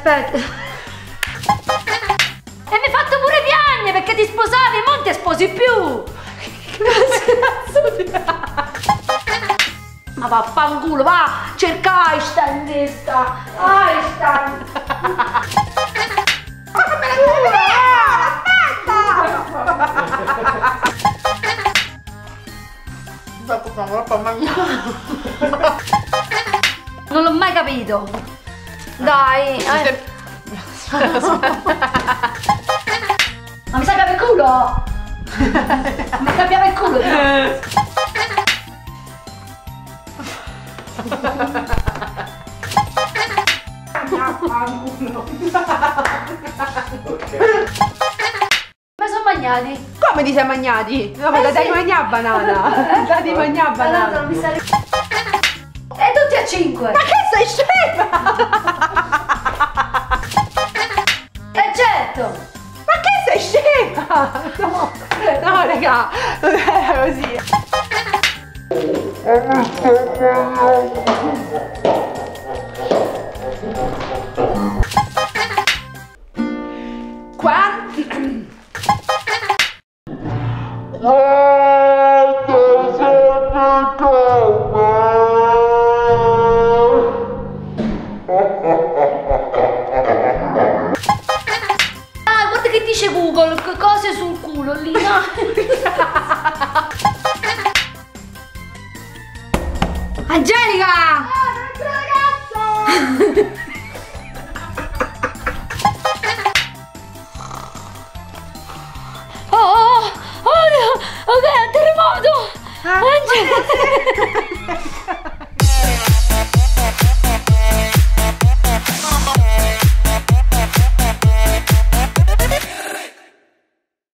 aspetta. E mi hai fatto pure piangere perché ti sposavi e non ti sposi più. Ma vaffanculo, va, cerca Einstein questa. Einstein. Non l'ho mai capito. Dai. Ma mi sapeva il culo? Mi sapeva il culo? Ma sono magnati. Come ti sei magnati? No, ma dai mangiare a banana. Dai mangiare a banana. Non mi sa... E tutti a 5. Ma che sei scema? Certo. Ma che sei scema? No, no raga, non era così. Guarda che dice Google, cose sul culo lì, no? Angelica! Oh, no! Ok, è un terremoto! Angelica!